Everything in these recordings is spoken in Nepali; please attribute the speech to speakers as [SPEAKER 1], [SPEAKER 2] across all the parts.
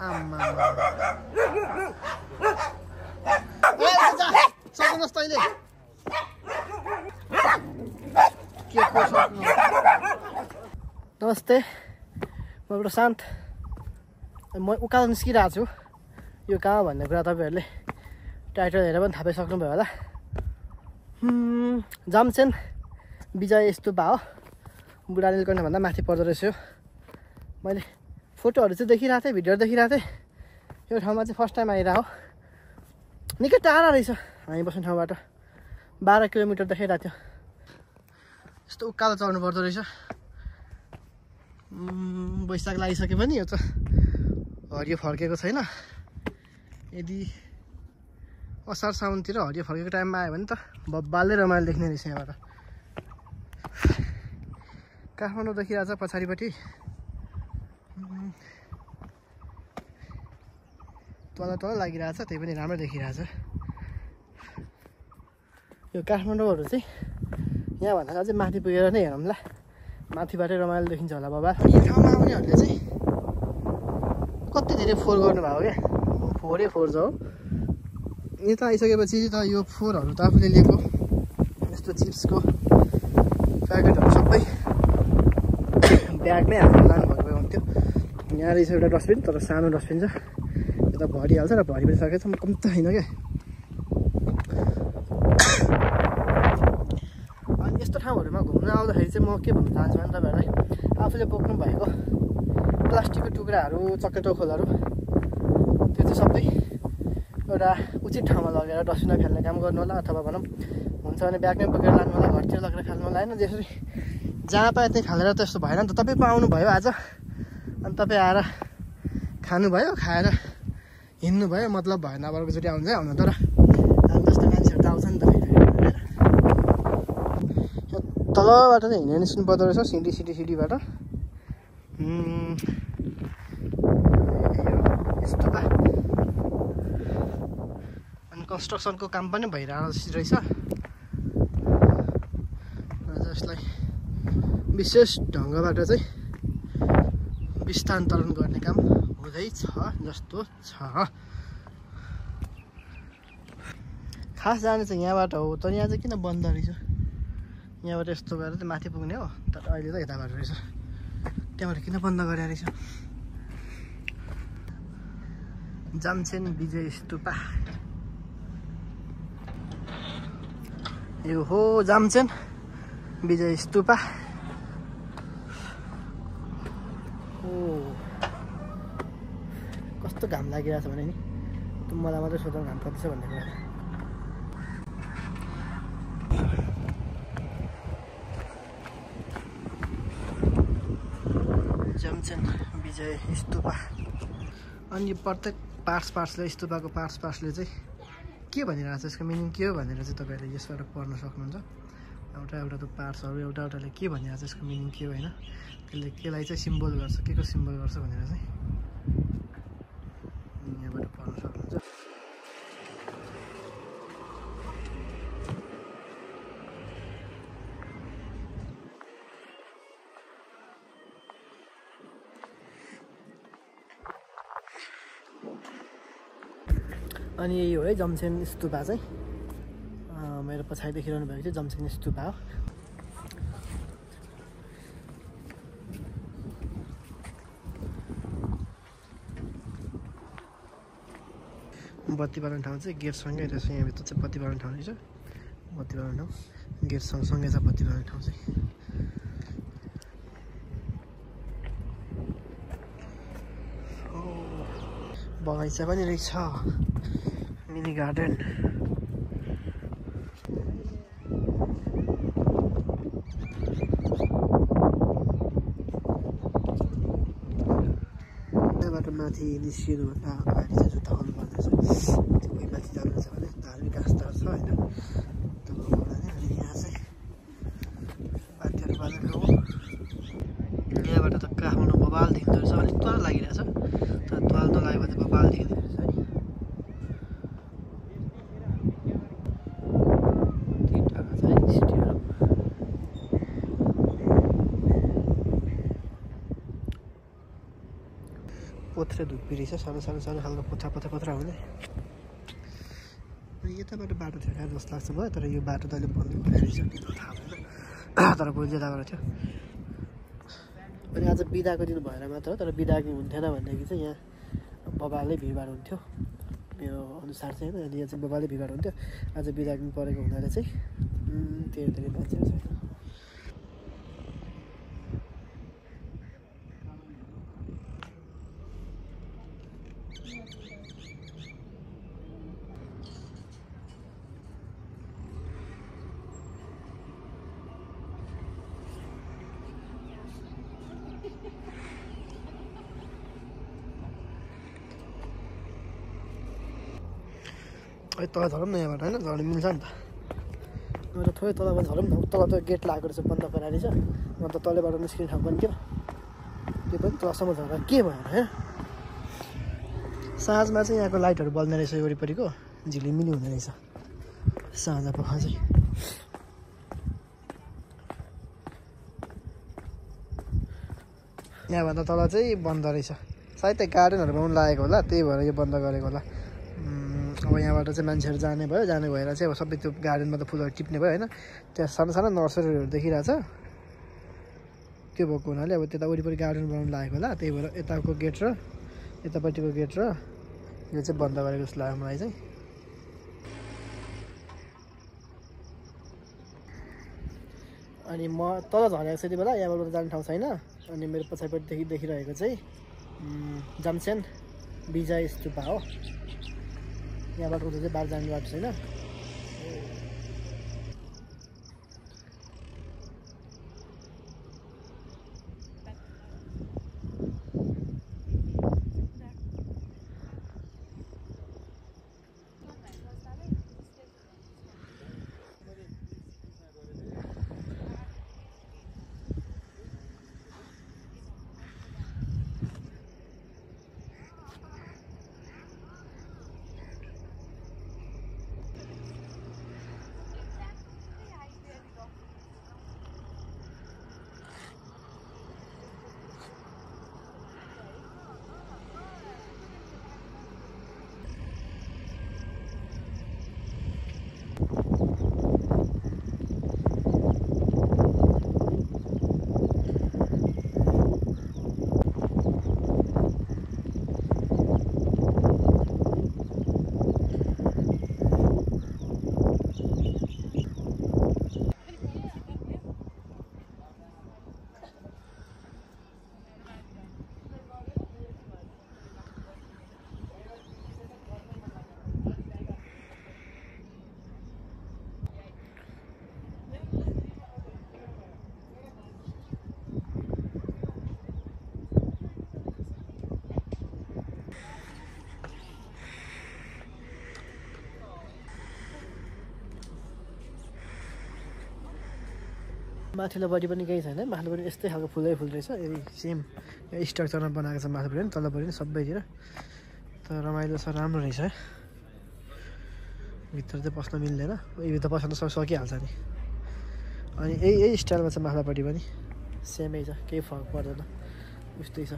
[SPEAKER 1] आम्मा सक्नुहोस् तैँले के को सक्नु। नमस्ते, म प्रशान्त। म उकालो निस्किरहेको छु। यो कहाँ भन्ने कुरा तपाईँहरूले टाइटल हेरेर पनि थाहा पाइसक्नुभयो होला। जामचेन विजय स्तुपा हो। बुढानीलकण्ठभन्दा माथि पर्दो रहेछ यो। मैले फोटोहरू चाहिँ देखिरहेको थिएँ, भिडियोहरू देखिरहेको थिएँ। यो ठाउँमा चाहिँ फर्स्ट टाइम आइरहेको हो। निकै टाढा रहेछ हामी बस्ने ठाउँबाट। 12 किलोमिटर देखाइरहेको थियो। यस्तो उकालो चढ्नु पर्दो रहेछ। वैशाख लागिसक्यो पनि यो त हरियो फर्केको छैन। यदि असार साउनतिर हरियो फर्केको टाइममा आयो भने त बब्बालले रमाइलो देख्ने रहेछ यहाँबाट। काठमाडौँ देखिरहेको छ पछाडिपट्टि। तल तल लागिरहेछ, त्यही पनि राम्रो देखिरहेछ। यो काठमाडौँहरू चाहिँ यहाँभन्दा अझै माथि पुगेर नै हेरौँला। माथिबाटै रमाइलो देखिन्छ होला बाबा। यो ठाउँमा आउनेहरूले चाहिँ कति धेरै फोहोर गर्नुभएको क्या। फोहोरै फोहोर छ हो। यता आइसकेपछि त यो फोहोरहरू त आफूले लिएको यस्तो चिप्सको प्याकेटहरू सबै ब्यागमै हालेर लानुभएको हुन्थ्यो। यहाँ रहेछ एउटा डस्टबिन, तर सानो डस्टबिन छ। यता भरिहाल्छ र भरि पनि सकेछ। म कम त होइन क्या। अनि यस्तो ठाउँहरूमा घुम्न आउँदाखेरि चाहिँ म के भन्न चाहन्छु भने तपाईँहरूलाई आफूले बोक्नु भएको प्लास्टिकको टुक्राहरू, चक्लेटो खोलहरू, त्यो चाहिँ सबै एउटा उचित ठाउँमा लगेर डस्टबिनमा फाल्ने काम गर्नु होला। अथवा भनौँ हुन्छ भने ब्यागमै बोकेर लानु होला, घरतिर लगेर फाल्नु होला। होइन त्यसरी जहाँ पाए त्यहीँ फालेर त यस्तो भएन नि त। तपाईँ पो आउनुभयो आज, अनि तपाईँ आएर खानुभयो, खाएर हिँड्नुभयो, मतलब भएन। अब अर्कोचोटि आउनु चाहिँ आउनु। तर हामी जस्तो मान्छेहरू त आउँछ नि त। तलबाट चाहिँ हिँडेर निस्किनु पर्दो रहेछ, सिडीबाट। यस्तो बा अनि कन्स्ट्रक्सनको काम पनि भइरहेको रहेछ। जसलाई विशेष ढङ्गबाट चाहिँ विस्तान्तरण गर्ने काम हुँदैछ जस्तो छ। खास जाने चाहिँ यहाँबाट हो, तर यहाँ चाहिँ किन बन्द रहेछ? यहाँबाट यस्तो भएर चाहिँ माथि पुग्ने हो, तर अहिले त यताबाट रहेछ। त्यहाँबाट किन बन्द गरे रहेछ? जामचेन विजय स्तुपा। यो हो जामचेन विजय स्तुपा। कस्तो घाम लागिरहेको छ भने नि, मलाई मात्रै सोध्नु घाम कति छ भन्ने कुरा। जामचेन विजय स्तुपा। अनि यो प्रत्येक पार्ट्सले स्तुपाको पार्ट्सले चाहिँ के भनिरहेको छ, यसको मिनिङ के हो भनेर चाहिँ तपाईँहरूले यसबाट पढ्न सक्नुहुन्छ। एउटा त पार्ट्सहरू एउटाले के भनिरहेको छ, यसको मिनिङ के हो होइन, त्यसले केलाई चाहिँ सिम्बल गर्छ, के को सिम्बल गर्छ भनेर चाहिँ यहाँबाट पढ्न सक्नुहुन्छ। अनि यही हो है जमचेन स्तुपा चाहिँ। मेरो पछाडि देखिरहनु भएको चाहिँ जमचेन स्तुपा हो। बत्ती बाल्ने ठाउँ चाहिँ गेटसँगै रहेछ। यहाँभित्र चाहिँ बत्ती बाल्ने ठाउँ रहेछ। बत्ती बाल्ने ठाउँ गेट सँगसँगै छ। बत्ती बाल्ने ठाउँ चाहिँ बगैँचा पनि रहेछ, मिनी गार्डन। त्यहाँबाट माथि निस्किनुभन्दा अगाडि चाहिँ जुत्ता खोल्नु पर्ने छ। कोही माथि जानुहुन्छ भने धार्मिक आस्था छ होइन, अनि यहाँ चाहिँ बाध्यहरू बालेको हो। यहाँबाट त काठमाडौँ बबाल देखिँदो रहेछ। अलिक तल लागिरहेछ, तर तल नलाग्यो भने बबाल देखिँदो रहेछ है। पोथ्रे धुप्पी रहेछ सानो सानो सानो खालको पोथ्रा हुने यताबाट बाटो थियो क्या जस्तो लाग्छ भयो तर यो बाटो त अहिले बन्द भइरहेछ थाहा छैन तर पहिले गएको थियो अनि आज बिदाको दिन भएर मात्र हो तर बिदा हुन्थेन भनेदेखि चाहिँ यहाँ बबाले भिडभाड हुन्थ्यो मेरो अनुसार चाहिँ होइन अनि यहाँ चाहिँ बबाले भिडभाड हुन्थ्यो आज बिदा परेको हुनाले चाहिँ धेरै मान्छेहरू छैन अहिले तल झरौँ न यहाँबाट होइन झर्नु मिल्छ नि त अन्त थोरै तलबाट झरौँ न तल त गेट लागेको रहेछ बन्द गराएर छ अन्त तलबाट निस्किने ठाउँ पनि थियो त्यो पनि तलसम्म झरेर के भएन है साँझमा चाहिँ यहाँको लाइटहरू बल्ने रहेछ वरिपरिको झिलिमिली हुने रहेछ साँझ पख चाहिँ यहाँभन्दा तल चाहिँ बन्द रहेछ सायद त्यहाँ गार्डनहरू बनाउनु लागेको होला त्यही भएर यो बन्द गरेको होला अब यहाँबाट चाहिँ मान्छेहरू जाने भएर चाहिँ अब सबै त्यो गार्डनमा त फुलहरू टिप्ने भयो होइन त्यहाँ सानो सानो नर्सरीहरू देखिरहेछ त्यो भएको हुनाले अब त्यता वरिपरि गार्डन बनाउनु लागेको होला त्यही भएर यताको गेट र यतापट्टिको गेट र यो चाहिँ बन्द गरेको जस्तो लाग्यो मलाई चाहिँ अनि म तल झरेको छु यति बेला यहाँबाट जाने ठाउँ छैन अनि मेरो पछाडिपट्टिदेखि देखिरहेको चाहिँ जामसेन विजय स्तुपा हो यहाँबाट उता चाहिँ बाहिर जाने बाटो छैन माथिल्लोपट्टि पनि केही छैन माथिल्लोपट्टि यस्तै खालको फुल रहेछ यही सेम स्ट्रक्चरमा बनाएको छ माथिल्लोपट्टि पनि तल्लोपट्टि पनि सबैतिर तर रमाइलो छ राम्रो रहेछ है भित्र चाहिँ पस्न मिल्दैन भित्र पस्न त सकिहाल्छ नि अनि यही स्टाइलमा छ माथिल्लोपट्टि पनि सेमै छ केही फरक पर्दैन उस्तै छ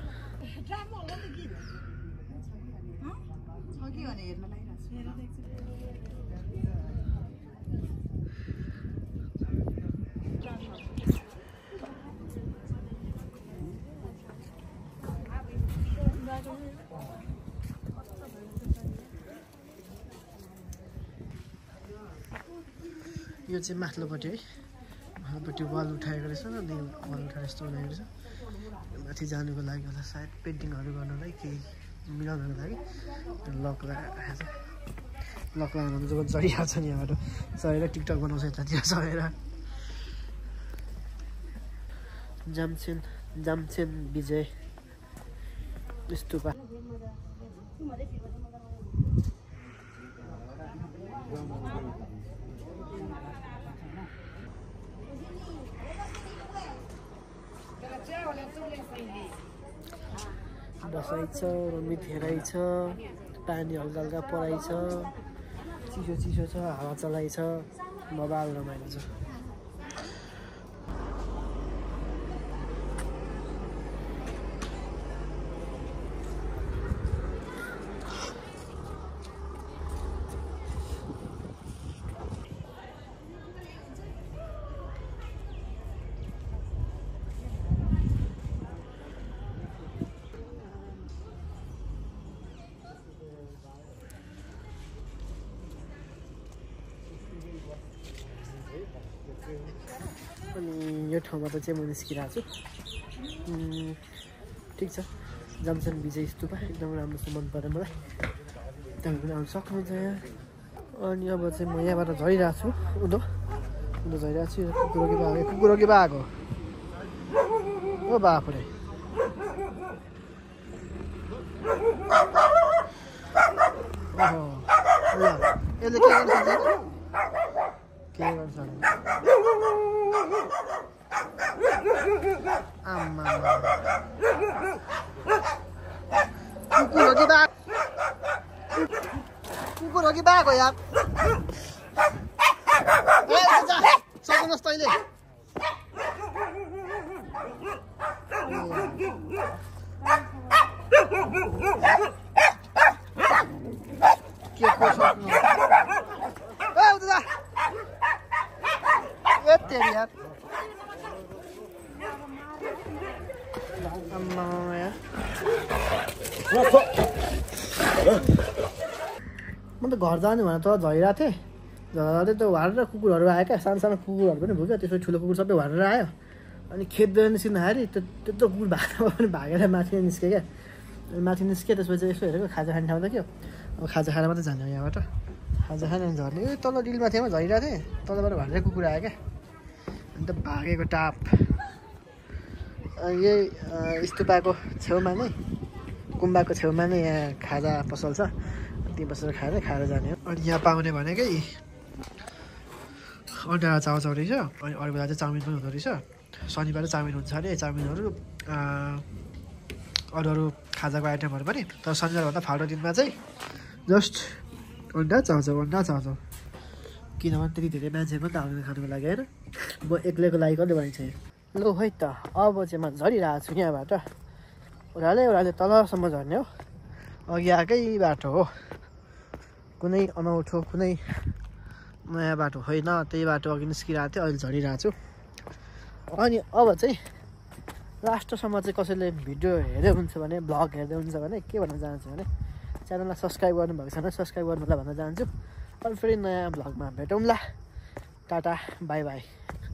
[SPEAKER 1] यो चाहिँ माथिल्लोपट्टि है माथिल्लोपट्टि वाल उठाएको रहेछ अनि वाल उठाएर यस्तो बनाएको रहेछ माथि जानुको लागि होला सायद पेन्टिङहरू गर्नलाई केही मिलाउनको लागि लक लगाएर लक लगाएर जब चढिहाल्छ नि यहाँबाट चढेर टिकटक बनाउँछ यतातिर चढेर जामचेन विजय स्तुपा बसाइ छ रमी धेरै छ पानी हल्का हल्का पराइ छ चिसो छ हावा चलाइ छ बबाल रमाइलो छ अनि यो ठाउँबाट चाहिँ म निस्किरहेको छु ठिक छ जमसन विजय स्तुपा एकदम राम्रो छ मन पर्यो मलाई तपाईँ पनि आउनु सक्नुहुन्छ यहाँ अनि अब चाहिँ म यहाँबाट झरिरहेको छु उँधो झरिरहेको छु कुकुर कि बाघ हो बाफरे यसले के गर्नु सक्छ के गर्नु सक्छ आम्मा कुकुर हो कि बाघ हो यार सक्नुहोस् तैँले के को सक्नु तेरी यार आम्मा यार म त घर जाने भनेर त झरिरहेको थिएँ झर्दै त्यो हारेर कुकुरहरू आयो क्या सानो सानो कुकुरहरू पनि भयो क्या त्यसपछि ठुलो कुकुर सबै हारेर आयो अनि खेद्दै निस्किँदाखेरि त्यत्रो कुकुर पनि भागेर माथि निस्क्यो क्या माथि निस्क्यो त्यसपछि यसो हेरेको खाजा खाने ठाउँ त के हो अब खाजा खाएर मात्रै जाने हो यहाँबाट खाजा खाने झर्ने ए तल डिलमाथिमा झरिरहेको थिएँ तलबाट भारेर कुकुर आयो क्या अन्त भागेको टाप यही स्तुपाको छेउमा नै गुम्बाको छेउमा नै यहाँ खाजा पसल छ त्यहीँ बसेर खाएर जाने हो अनि यहाँ पाउने भनेकै अन्डा चाउचाउ रहेछ अनि अरू बेला चाहिँ चाउमिन पनि हुँदो रहेछ शनिबार चाउमिन हुन्छ अरे चाउमिनहरू अरू खाजाको आइटमहरू पनि तर शनिबारभन्दा फाल्टो दिनमा चाहिँ जस्ट अन्डा चाउचाउ किनभने त्यति धेरै मान्छे पनि त आउँदैन खानुको लागि होइन म एक्लैको लागि कहिले भनिन्छ लु है त अब चाहिँ म झरिरहेको छु यहाँबाट ओह्रालै तलसम्म झर्ने हो अघि आएकै बाटो हो कुनै अनौठो कुनै नयाँ बाटो होइन त्यही बाटो अघि निस्किरहेको थियो अहिले झरिरहेको छु अनि अब चाहिँ लास्टसम्म चाहिँ कसैले भिडियो हेर्दै हुन्छ भने भ्लग हेर्दै हुन्छ भने के भन्न चाहन्छु भने च्यानललाई सब्सक्राइब गर्नुभएको छ भने सब्सक्राइब गर्नुलाई भन्न चाहन्छु अनि फेरि नयाँ भ्लगमा भेटौँला टाटा बाई बाई